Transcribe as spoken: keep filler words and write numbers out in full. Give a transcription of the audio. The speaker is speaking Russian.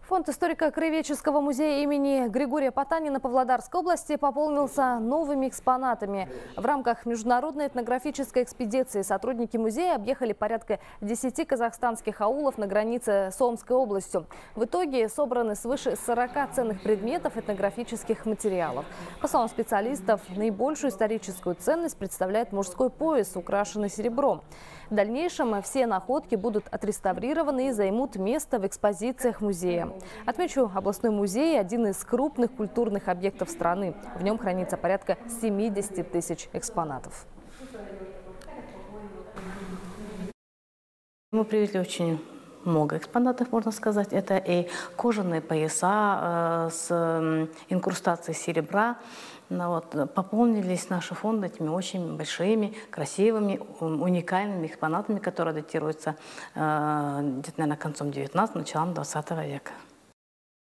Фонд историко-краеведческого музея имени Григория Потанина Павлодарской области пополнился новыми экспонатами. В рамках международной этнографической экспедиции сотрудники музея объехали порядка десяти казахстанских аулов на границе с Омской областью. В итоге собраны свыше сорока ценных предметов этнографических материалов. По словам специалистов, наибольшую историческую ценность представляет мужской пояс, украшенный серебром. В дальнейшем все находки будут отреставрированы и займут место в экспозициях музея. Отмечу, областной музей – один из крупных культурных объектов страны. В нем хранится порядка семидесяти тысяч экспонатов. Мы привезли очень много экспонатов, можно сказать. Это и кожаные пояса э, с инкрустацией серебра. Ну, вот, пополнились наши фонды этими очень большими, красивыми, уникальными экспонатами, которые датируются э, где-то, наверное, концом девятнадцатого, началом двадцатого века.